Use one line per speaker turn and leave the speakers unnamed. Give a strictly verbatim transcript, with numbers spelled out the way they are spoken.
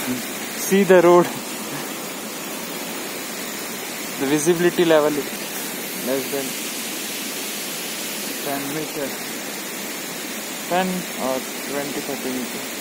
See the road. The visibility level is less than ten meters, ten or twenty thirty meters.